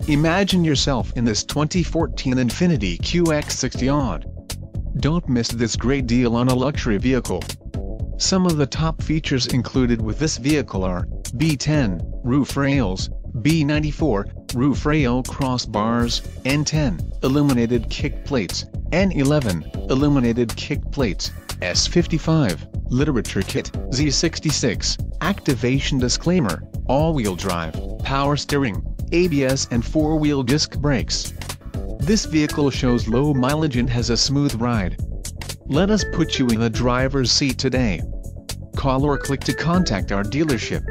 Imagine yourself in this 2014 Infiniti QX60 AWD. Don't miss this great deal on a luxury vehicle. Some of the top features included with this vehicle are B10 roof rails, B94 roof rail crossbars, N10 illuminated kick plates, N11 illuminated kick plates, S55 literature kit, Z66 activation disclaimer, all-wheel drive, power steering, ABS and 4-wheel disc brakes. This vehicle shows low mileage and has a smooth ride. Let us put you in the driver's seat today. Call or click to contact our dealership.